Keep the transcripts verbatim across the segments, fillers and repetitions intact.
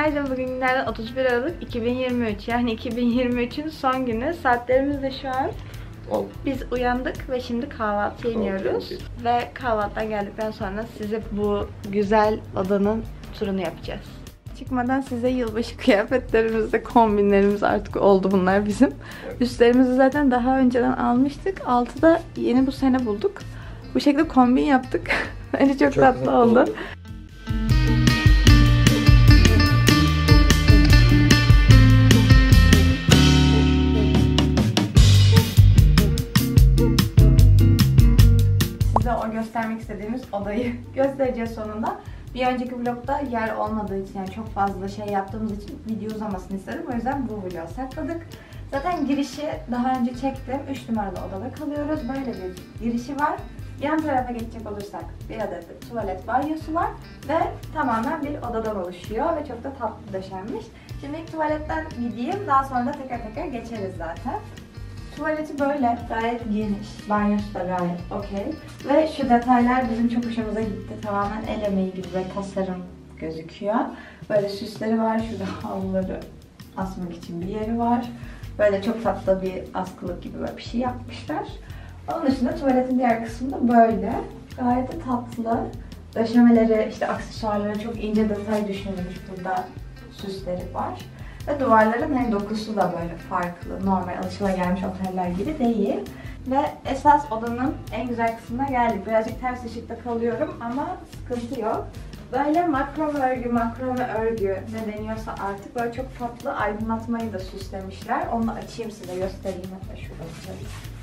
Günaydın. Bugün günlerden otuz bir Aralık iki bin yirmi üç. Yani iki bin yirmi üçün son günü. Saatlerimiz de şu an. Biz uyandık ve şimdi kahvaltı iniyoruz. Ve kahvaltıdan geldikten sonra size bu güzel odanın turunu yapacağız. Çıkmadan size yılbaşı kıyafetlerimizde kombinlerimiz artık oldu bunlar bizim. Üstlerimizi zaten daha önceden almıştık. Altı da yeni bu sene bulduk. Bu şekilde kombin yaptık. Bence çok, çok tatlı oldu. oldu. Size o göstermek istediğimiz odayı göstereceğiz sonunda. Bir önceki vlogda yer olmadığı için, yani çok fazla şey yaptığımız için video uzamasını istedim. O yüzden bu vlogu sakladık. Zaten girişi daha önce çektim. üç numaralı odada kalıyoruz. Böyle bir girişi var. Yan tarafa geçecek olursak bir adet de tuvalet banyosu var. Ve tamamen bir odadan oluşuyor ve çok da tatlı döşenmiş. Şimdi ilk tuvaletten gideyim. Daha sonra da teker teker geçeriz zaten. Tuvaleti böyle gayet geniş. Banyosu da gayet okey. Ve şu detaylar bizim çok hoşumuza gitti. Tamamen el emeği gibi ve tasarım gözüküyor. Böyle süsleri var. Şurada havluları asmak için bir yeri var. Böyle çok tatlı bir askılık gibi böyle bir şey yapmışlar. Onun dışında tuvaletin diğer kısmında böyle. Gayet de tatlı. Döşemeleri, işte aksesuarları çok ince detay düşünülmüş. Burada süsleri var. Ve duvarların hem dokusu da böyle farklı. Normal alışılagelmiş oteller gibi değil. Ve esas odanın en güzel kısmına geldik. Birazcık ters ışıkta kalıyorum ama sıkıntı yok. Böyle makrome örgü, makrome örgü ne deniyorsa artık böyle çok tatlı aydınlatmayı da süslemişler. Onu açayım size göstereyim hatta şurada.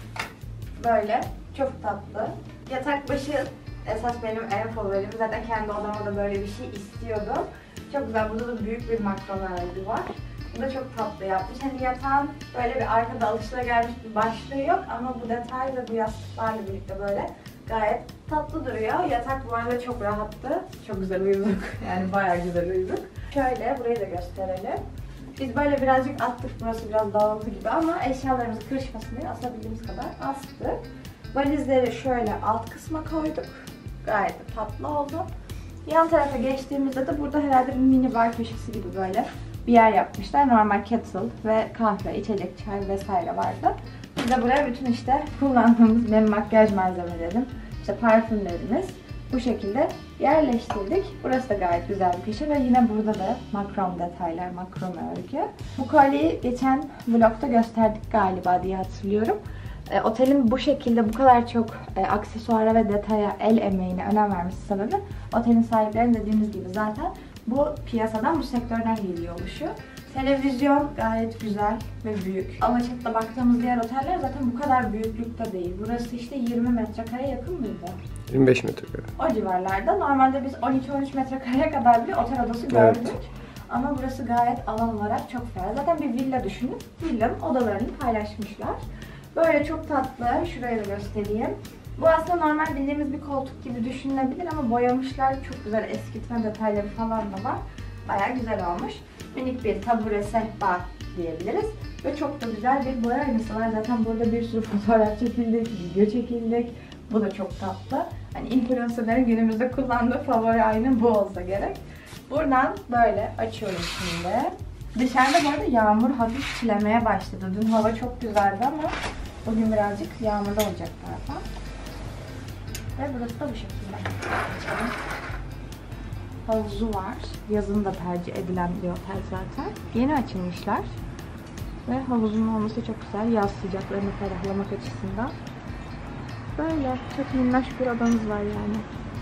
Böyle çok tatlı. Yatak başı esas benim en favorim. Zaten kendi odama da böyle bir şey istiyordum. Çok güzel. Burada da büyük bir makrome örgü var. Bu da çok tatlı yapmış. Hani yatağın böyle bir arkada alışılagelmiş bir başlığı yok ama bu detay ve bu yastıklarla birlikte böyle gayet tatlı duruyor. Yatak bu arada çok rahattı. Çok güzel uyuduk. Yani bayağı güzel uyuduk. Şöyle burayı da gösterelim. Biz böyle birazcık attık. Burası biraz dağıldı gibi ama eşyalarımızı kırışmasın diye asabildiğimiz kadar astık. Valizleri şöyle alt kısma koyduk. Gayet de tatlı oldu. Yan tarafa geçtiğimizde de burada herhalde bir mini bar köşesi gibi böyle bir yer yapmışlar. Normal kettle ve kahve, içecek, çay vesaire vardı. Biz de buraya bütün işte kullandığımız benim makyaj malzemelerim, işte parfümlerimiz bu şekilde yerleştirdik. Burası da gayet güzel bir köşe ve yine burada da makrom detaylar, makrom örgü. Bu kolyeyi geçen vlogda gösterdik galiba diye hatırlıyorum. E, otelin bu şekilde bu kadar çok e, aksesuara ve detaya, el emeğine önem vermesi sebebi otelin sahipleri dediğimiz gibi zaten bu piyasadan, bu sektörden geliyor oluşu. Televizyon gayet güzel ve büyük. Alaçatı'da baktığımız diğer oteller zaten bu kadar büyüklükte değil. Burası işte yirmi metrekare yakın mıydı? yirmi beş metrekare. O civarlarda. Normalde biz on iki on üç metrekareye kadar bir otel odası gördük. Evet. Ama burası gayet alan olarak çok ferah. Zaten bir villa düşünün. Villanın odalarını paylaşmışlar. Böyle çok tatlı. Şurayı da göstereyim. Bu aslında normal bildiğimiz bir koltuk gibi düşünülebilir ama boyamışlar. Çok güzel eskitme detayları falan da var. Bayağı güzel olmuş. Minik bir tabure sehpa diyebiliriz. Ve çok da güzel bir boya aynası var. Zaten burada bir sürü fotoğraf çekildik, video çekildik. Bu da çok tatlı. Hani influencerların günümüzde kullandığı favori ayna bu olsa gerek. Buradan böyle açıyorum şimdi. Dışarıda bu arada yağmur hafif çilemeye başladı. Dün hava çok güzeldi ama bugün birazcık yağmurlu olacak galiba. Ve burası da bu şekilde. Açalım. Havuzu var. Yazın da tercih edilen bir otel zaten. Yeni açılmışlar. Ve havuzun olması çok güzel. Yaz sıcaklarını ferahlamak açısından. Böyle çok minnoş bir odamız var yani.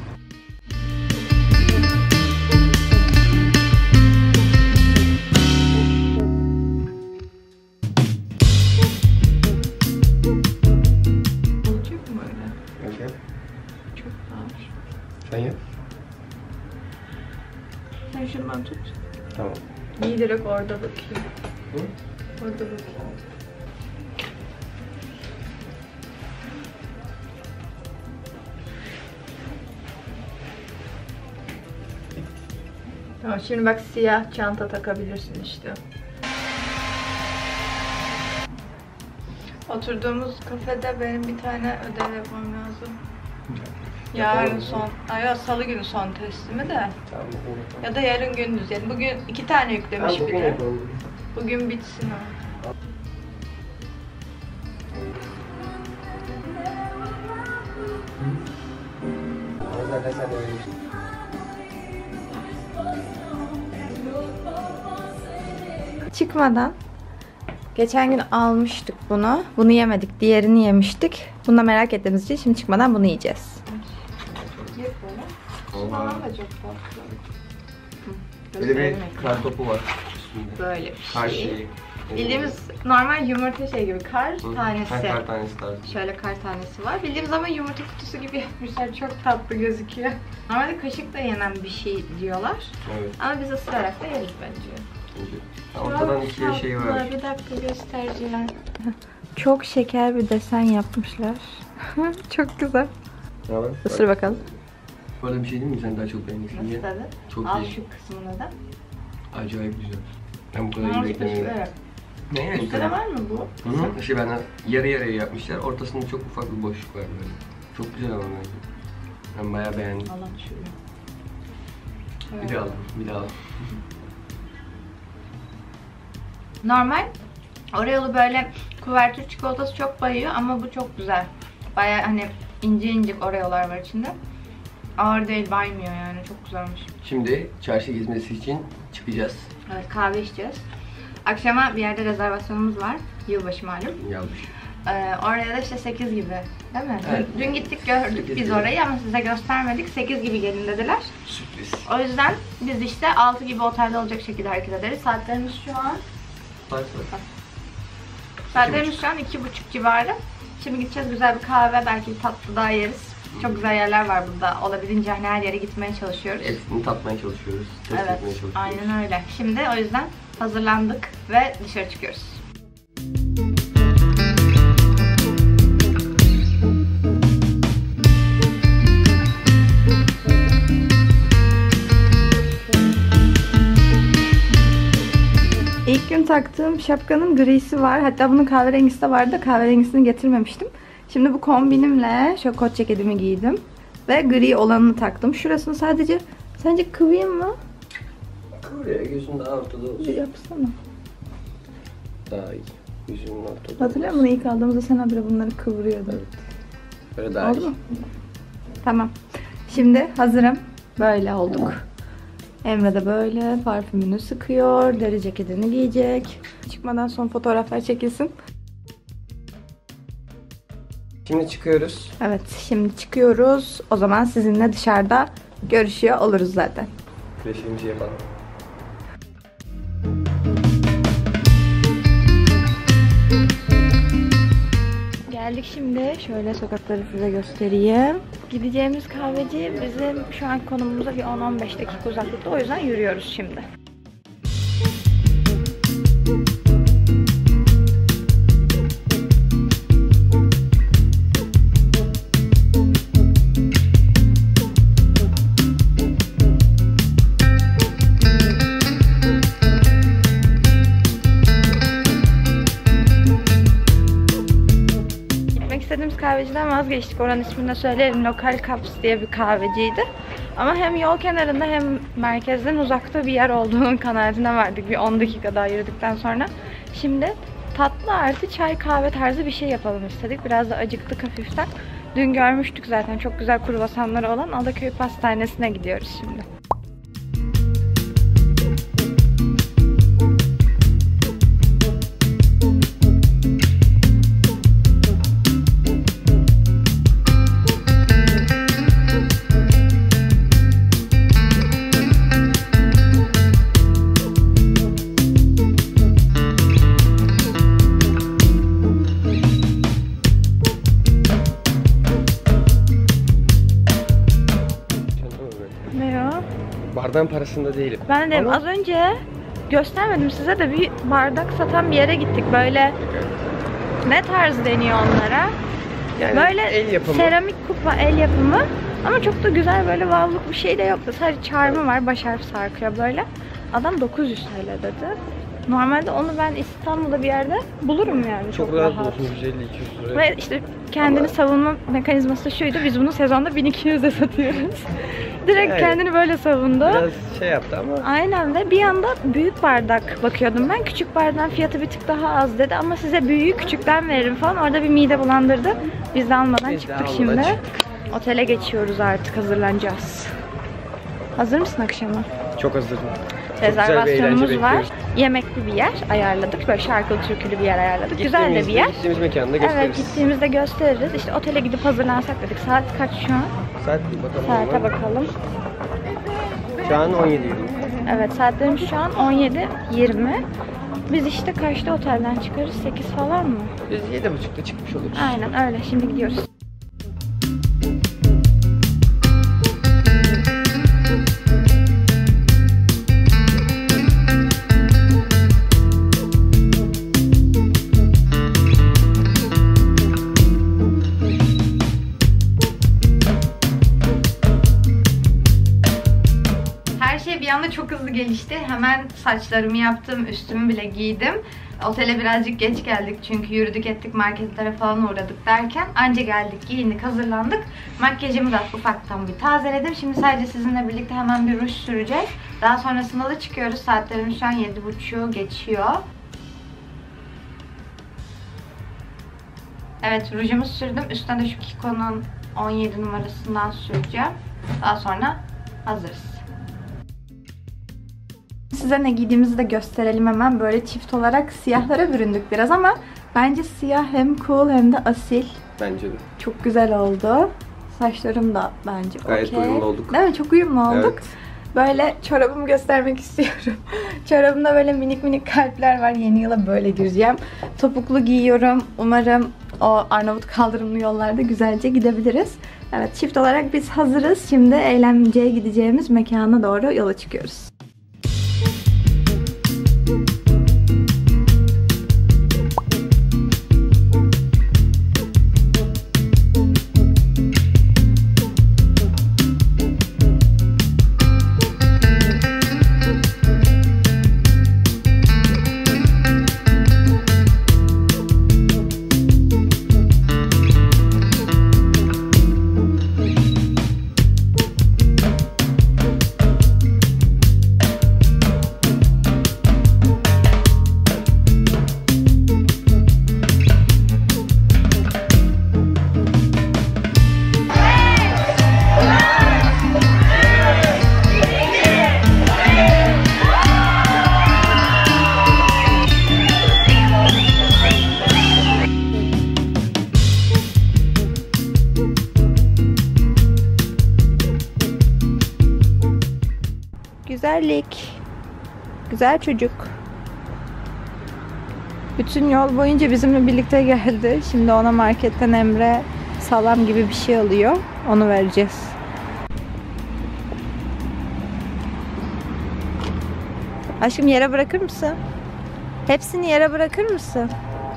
Olacak mı öyle? Okay. Çok ağır. Sen yap. Sen şundan tut. Tamam. İyi direkt orada bakayım. Hı? Orada bakayım. Tamam, şimdi bak siyah çanta takabilirsin işte. Oturduğumuz kafede benim bir tane ödev yapmam lazım. Yarın son, ay salı günü son teslimi de. Tamam, bugün yapalım. Ya da yarın gündüz yani. Bugün iki tane yüklemiş Tamam, bir bugün de. yapalım. Bugün bitsin o. Zaten sen de öyle. Çıkmadan geçen gün almıştık bunu. Bunu yemedik. Diğerini yemiştik. Bunu da merak ettiğimiz için şimdi çıkmadan bunu yiyeceğiz. Böyle bir kar topu var üstünde. Böyle bir Kar şey. şeyi. Bildiğimiz normal yumurta şey gibi kar Hı, tanesi. Kar, kar tanesi tarzı. Şöyle kar tanesi var. Bildiğimiz ama yumurta kutusu gibi yapmışlar. Çok tatlı gözüküyor. Normalde kaşıkla yenen bir şey diyorlar. Evet. Ama biz ısırarak da yeriz bence. Şimdi ortadan ikiye şey var. Bir dakika göstereceğim. Çok şeker bir desen yapmışlar. Çok güzel. Ne haber? Isır bakalım. Bu arada bir şey değil mi? Sen daha çok beğenirsin Nasıl diye. tadı? Çok Al iyi. şu kısmını da. Acayip güzel. Ben bu kadar iyi Al şu beklemiyorum. kaşıkları. Ne yani? Üstte var mı bu? Hı hı. Şey benden yarı yarıya yapmışlar. Ortasında çok ufak bir boşluk var böyle. Çok güzel ama bence. Ben bayağı beğendim. Allah şöyle. Bir daha alalım, bir daha alalım. Normal Oreo'lu böyle kuvertür çikolatası çok bayıyor ama bu çok güzel. Baya hani ince incik Oreo'lar var içinde. Ağır değil, baymıyor yani. Çok güzelmiş. Şimdi çarşı gezmesi için çıkacağız. Evet, kahve içeceğiz. Akşama bir yerde rezervasyonumuz var. Yılbaşı malum. Yanlış. Ee, oraya da işte sekiz gibi, değil mi? Evet. Dün, dün gittik gördük sekiz biz gibi. orayı ama size göstermedik. sekiz gibi gelin dediler. Sürpriz. O yüzden biz işte altı gibi otelde olacak şekilde hareket ederiz. Saatlerimiz şu an Saat saat. Saatlerimiz şu an iki buçuk civarı. Şimdi gideceğiz, güzel bir kahve, belki bir tatlı daha yeriz. Çok güzel yerler var burada. Olabildiğince hani her yere gitmeye çalışıyoruz. Hepsini tatmaya çalışıyoruz. Test Evet, etmeye çalışıyoruz. aynen öyle. Şimdi o yüzden hazırlandık ve dışarı çıkıyoruz. İlk gün taktığım şapkanın grisi var. Hatta bunun kahverengisi de vardı. Kahverengisini getirmemiştim. Şimdi bu kombinimle şöyle kot ceketimi giydim. Ve gri olanını taktım. Şurasını sadece, sence kıvayım mı? Buraya gözün daha ortada Bir olsun. yapsana. Daha iyi. Yüzünün ortada. Hatırlıyor musun? İlk aldığımızda sen habire bunları kıvırıyordun. Evet. Böyle daha Oldu iyi. mu? Tamam. Şimdi hazırım. Böyle olduk. Emre de böyle parfümünü sıkıyor. Deri ceketini giyecek. Çıkmadan son fotoğraflar çekilsin. Şimdi çıkıyoruz. Evet, şimdi çıkıyoruz. O zaman sizinle dışarıda görüşüyor oluruz zaten. Kreşimizi yapalım. Geldik şimdi. Şöyle sokakları size göstereyim. Gideceğimiz kahveci bizim şu an konumumuza bir on on beş dakika uzaklıkta. O yüzden yürüyoruz şimdi. İstediğimiz kahveciden vazgeçtik. Oranın ismini de söyleyelim. Lokal Cups diye bir kahveciydi. Ama hem yol kenarında hem merkezden uzakta bir yer olduğunun kanaatine vardık. Bir on dakika daha yürüdükten sonra. Şimdi tatlı artı çay kahve tarzı bir şey yapalım istedik. Biraz da acıktık hafiften. Dün görmüştük zaten çok güzel kruvasanları olan Adaköy Pastanesi'ne gidiyoruz şimdi. Ne o? Bardağın parasında değilim. Ben de Ama- az önce göstermedim size de bir bardak satan bir yere gittik. Böyle ne tarz deniyor onlara? Yani Böyle el yapımı. seramik kupa, el yapımı. Ama çok da güzel böyle vavluk bir şey de yoktu. Sadece çarmı var, baş harfi sarkıyor böyle. Adam dokuz yüz T L dedi. Normalde onu ben İstanbul'da bir yerde bulurum yani. Çok, Çok rahat rahat. bulursun yüz elli iki yüz liraya. Ve işte kendini Ama... savunma mekanizması şuydu. Biz bunu sezonda bin iki yüze satıyoruz. Direkt evet. Kendini böyle savundu. Biraz şey yaptı ama. Aynen ve bir anda büyük bardak bakıyordum ben. Küçük bardağın fiyatı bir tık daha az dedi ama size büyüğü küçükten veririm falan. Orada bir mide bulandırdı. Biz de almadan Biz çıktık de şimdi. Çıktık. Otele geçiyoruz artık, hazırlanacağız. Hazır mısın akşama? Çok hazırım. Rezervasyonumuz var. Yemekli bir yer ayarladık. Böyle şarkılı türkülü bir yer ayarladık. Güzel de bir yer. Gittiğimiz mekanda gösteririz. Evet, gittiğimizde gösteririz. İşte otele gidip hazırlansak dedik. Saat kaç şu an? Saat bakalım. Saate bakalım. Şu an on yedi yirmi. Evet, saatlerimiz şu an on yedi yirmi. Biz işte kaçta otelden çıkarız? sekiz falan mı? Biz yedi buçukta çıkmış oluruz. Aynen öyle. Şimdi gidiyoruz. Bir anda çok hızlı gelişti. Hemen saçlarımı yaptım, üstümü bile giydim. Otele birazcık geç geldik çünkü yürüdük ettik, marketlere falan uğradık derken anca geldik, giyindik, hazırlandık. Makyajımı da ufaktan bir tazeledim. Şimdi sadece sizinle birlikte hemen bir ruj süreceğiz. Daha sonrasında da çıkıyoruz. Saatlerimiz şu an yedi buçuğu geçiyor. Evet, rujumu sürdüm. Üstten de şu Kiko'nun on yedi numarasından süreceğim. Daha sonra hazırız. Size ne giydiğimizi de gösterelim hemen. Böyle çift olarak siyahlara büründük biraz ama bence siyah hem cool hem de asil. Bence de. Çok güzel oldu. Saçlarım da bence okey. Gayet okay. Uyumlu olduk. Değil mi? Çok uyumlu olduk. Evet. Böyle çorabımı göstermek istiyorum. Çorabımda böyle minik minik kalpler var. Yeni yıla böyle gireceğim. Topuklu giyiyorum. Umarım o Arnavut kaldırımlı yollarda güzelce gidebiliriz. Evet, çift olarak biz hazırız. Şimdi eğlenceye gideceğimiz mekana doğru yola çıkıyoruz. Güzellik. Güzel çocuk. Bütün yol boyunca bizimle birlikte geldi. Şimdi ona marketten Emre salam gibi bir şey alıyor. Onu vereceğiz. Aşkım, yere bırakır mısın? Hepsini yere bırakır mısın?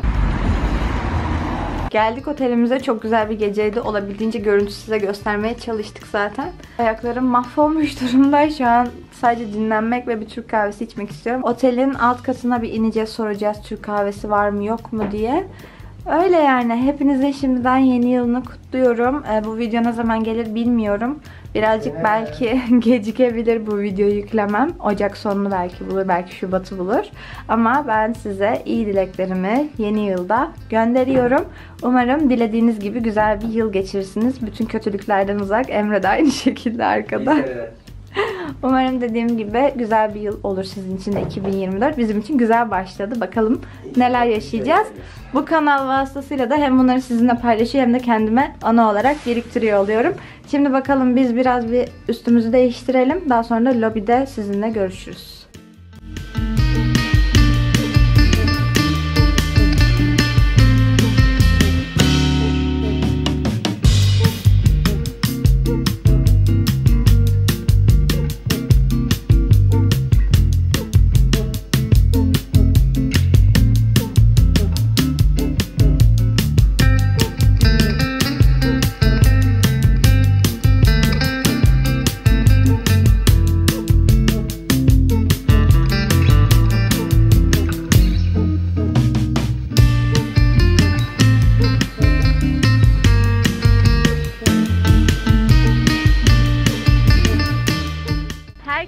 Geldik otelimize. Çok güzel bir geceydi. Olabildiğince görüntü size göstermeye çalıştık zaten. Ayaklarım mahvolmuş durumda. Şu an sadece dinlenmek ve bir Türk kahvesi içmek istiyorum. Otelin alt katına bir ineceğiz, soracağız Türk kahvesi var mı yok mu diye. Öyle yani. Hepinizin şimdiden yeni yılını kutluyorum. Ee, bu video ne zaman gelir bilmiyorum. Birazcık belki gecikebilir bu videoyu yüklemem. Ocak sonunu belki bulur, belki Şubat'ı bulur. Ama ben size iyi dileklerimi yeni yılda gönderiyorum. Umarım dilediğiniz gibi güzel bir yıl geçirirsiniz. Bütün kötülüklerden uzak. Emre de aynı şekilde arkada. Umarım dediğim gibi güzel bir yıl olur sizin için de iki bin yirmi dört. Bizim için güzel başladı. Bakalım neler yaşayacağız. Bu kanal vasıtasıyla da hem bunları sizinle paylaşıyor hem de kendime ana olarak biriktiriyor oluyorum. Şimdi bakalım biz biraz bir üstümüzü değiştirelim. Daha sonra da lobide sizinle görüşürüz.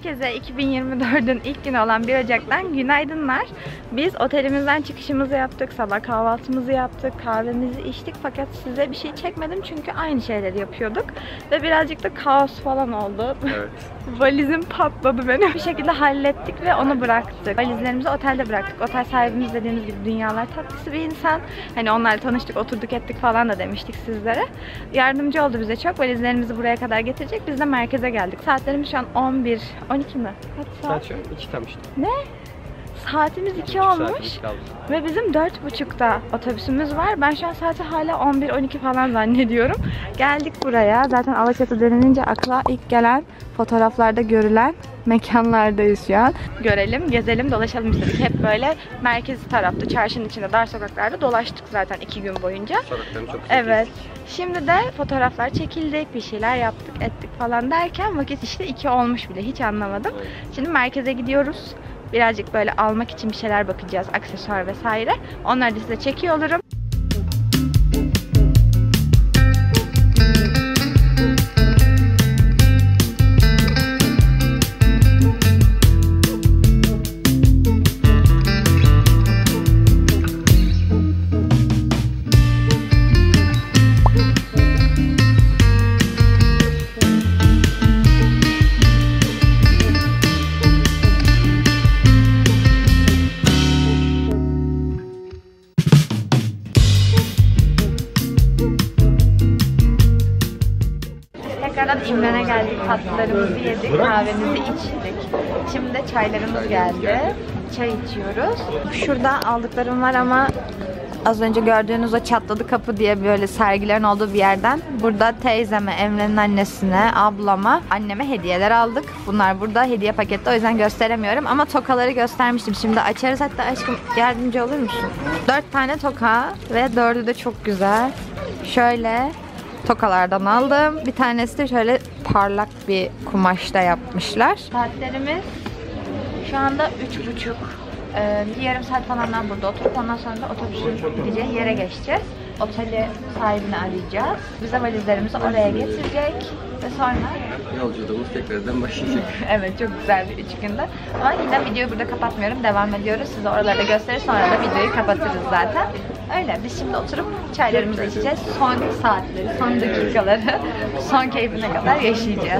Herkese iki bin yirmi dördün ilk günü olan bir Ocak'tan günaydınlar. Biz otelimizden çıkışımızı yaptık, sabah kahvaltımızı yaptık, kahvemizi içtik fakat size bir şey çekmedim çünkü aynı şeyleri yapıyorduk ve birazcık da kaos falan oldu. Evet. Valizim patladı benim. Bir şekilde hallettik ve onu bıraktık. Valizlerimizi otelde bıraktık. Otel sahibimiz dediğimiz gibi dünyalar tatlısı bir insan. Hani onlarla tanıştık, oturduk ettik falan da demiştik sizlere. Yardımcı oldu bize çok. Valizlerimizi buraya kadar getirecek. Biz de merkeze geldik. Saatlerimiz şu an on bir, on iki mi? Kaç saat? Saat şu an iki tam işte. Ne? Saatimiz iki olmuş ve bizim dört buçukta otobüsümüz var. Ben şu an saati hala on bir on iki falan zannediyorum. Geldik buraya. Zaten Alaçatı denilince akla ilk gelen fotoğraflarda görülen mekanlardayız şu an. Görelim, gezelim, dolaşalım istedik. Hep böyle merkezi tarafta, çarşının içinde, dar sokaklarda dolaştık zaten iki gün boyunca. Sokaklarını çok güzel. Evet. Şimdi de fotoğraflar çekildik, bir şeyler yaptık, ettik falan derken vakit işte iki olmuş bile. Hiç anlamadım. Evet. Şimdi merkeze gidiyoruz. Birazcık böyle almak için bir şeyler bakacağız, aksesuar vesaire. Onları da size çekiyor olurum. Tekrardan İmren'e geldik, tatlılarımızı yedik, kahvemizi içtik. Şimdi de çaylarımız geldi. Çay içiyoruz. Şurada aldıklarım var ama az önce gördüğünüz o çatladı kapı diye böyle sergilerin olduğu bir yerden. Burada teyzeme, Emre'nin annesine, ablama, anneme hediyeler aldık. Bunlar burada hediye pakette, o yüzden gösteremiyorum ama tokaları göstermiştim. Şimdi açarız. Hatta aşkım yardımcı olur musun? Dört tane toka ve dördü de çok güzel. Şöyle tokalardan aldım. Bir tanesi de şöyle parlak bir kumaşta yapmışlar. Saatlerimiz şu anda üç buçuk. Ee, bir yarım saat falan daha burada oturup ondan sonra da otobüsün gideceği yere geçeceğiz. Oteli sahibini arayacağız. Bize valizlerimizi oraya getirecek ve sonra yolculuğumuz tekrardan başlayacak. evet, çok güzel bir üç günde. Ama yine videoyu burada kapatmıyorum. Devam ediyoruz. Size oraları da gösterir. Sonra da videoyu kapatırız zaten. Öyle. Biz şimdi oturup çaylarımızı içeceğiz. Son saatleri, son dakikaları, son keyfine kadar yaşayacağız.